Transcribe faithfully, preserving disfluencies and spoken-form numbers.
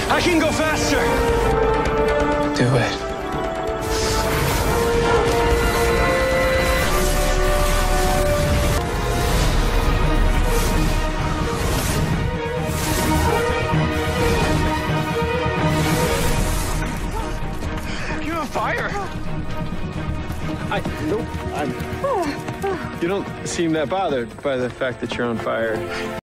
I can go faster. Do it. You're on fire. I, nope, I'm... You don't seem that bothered by the fact that you're on fire.